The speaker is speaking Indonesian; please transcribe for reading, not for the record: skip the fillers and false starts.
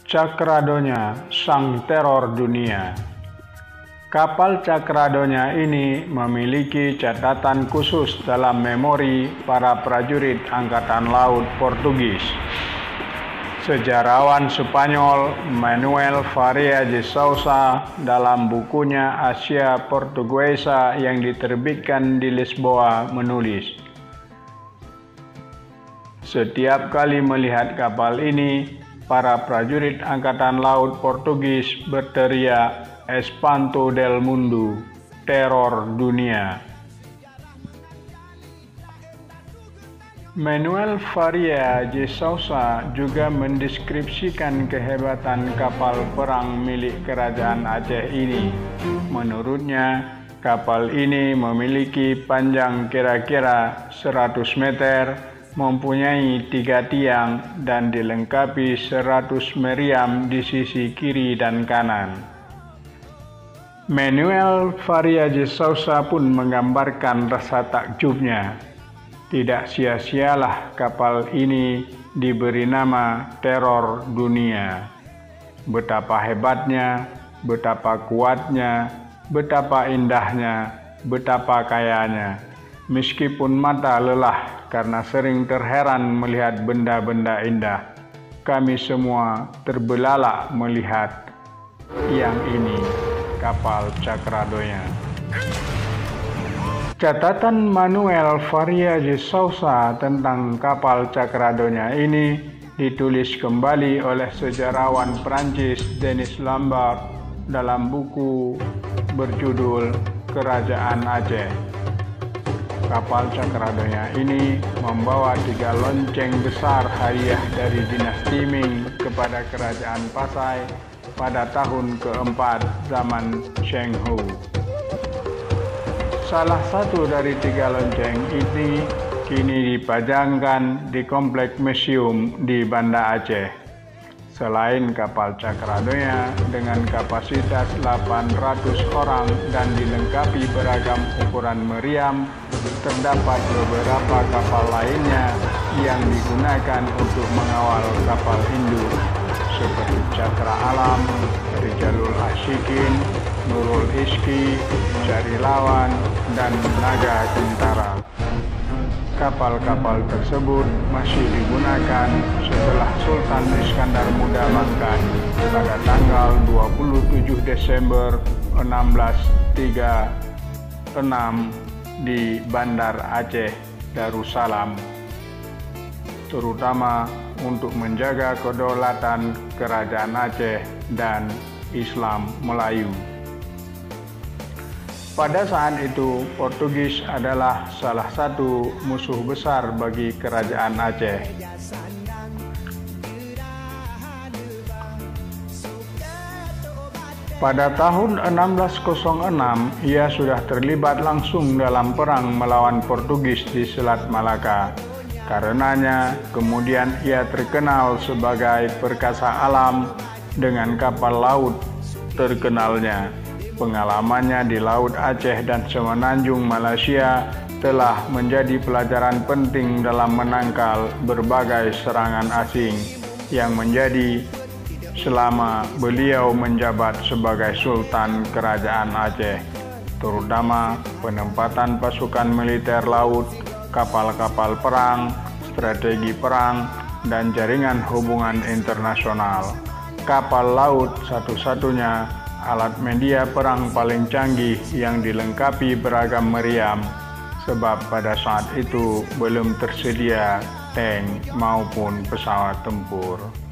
Cakradonya, sang teror dunia. Kapal Cakradonya ini memiliki catatan khusus dalam memori para prajurit Angkatan Laut Portugis. Sejarawan Spanyol Manuel Faria de Sousa dalam bukunya Asia Portuguesa yang diterbitkan di Lisboa menulis, "Setiap kali melihat kapal ini, para prajurit Angkatan Laut Portugis berteriak, 'Espanto del mundo', teror dunia." Manuel Faria de Sousa juga mendeskripsikan kehebatan kapal perang milik Kerajaan Aceh ini. Menurutnya, kapal ini memiliki panjang kira-kira 100 meter, mempunyai 3 tiang, dan dilengkapi 100 meriam di sisi kiri dan kanan. Manuel Faria de Sousa pun menggambarkan rasa takjubnya. Tidak sia-sialah kapal ini diberi nama teror dunia. Betapa hebatnya, betapa kuatnya, betapa indahnya, betapa kayanya. Meskipun mata lelah karena sering terheran melihat benda-benda indah, kami semua terbelalak melihat yang ini, kapal Cakradonya. Catatan Manuel Faria de Sousa tentang kapal Cakradonya ini ditulis kembali oleh sejarawan Prancis Denis Lambert dalam buku berjudul Kerajaan Aceh. Kapal Cakradonya ini membawa 3 lonceng besar hadiah dari dinasti Ming kepada Kerajaan Pasai pada tahun keempat zaman Cheng Ho. Salah satu dari 3 lonceng ini kini dipajangkan di komplek museum di Banda Aceh. Selain kapal Cakradonya dengan kapasitas 800 orang dan dilengkapi beragam ukuran meriam, terdapat beberapa kapal lainnya yang digunakan untuk mengawal kapal induk seperti Cakra Alam, Rijalul Asyikin, Nurul Iski, Cari Lawan, dan Naga Kentara. Kapal-kapal tersebut masih digunakan setelah Sultan Iskandar Muda mangkat pada tanggal 27 Desember 1636 di Bandar Aceh Darussalam, terutama untuk menjaga kedaulatan Kerajaan Aceh dan Islam Melayu. Pada saat itu, Portugis adalah salah satu musuh besar bagi Kerajaan Aceh. Pada tahun 1606, ia sudah terlibat langsung dalam perang melawan Portugis di Selat Malaka. Karenanya, kemudian ia terkenal sebagai perkasa alam dengan kapal laut terkenalnya. Pengalamannya di Laut Aceh dan Semenanjung Malaysia telah menjadi pelajaran penting dalam menangkal berbagai serangan asing yang menjadi selama beliau menjabat sebagai Sultan Kerajaan Aceh, terutama penempatan pasukan militer laut, kapal-kapal perang, strategi perang, dan jaringan hubungan internasional. Kapal laut satu-satunya alat media perang paling canggih yang dilengkapi beragam meriam, sebab pada saat itu belum tersedia tank maupun pesawat tempur.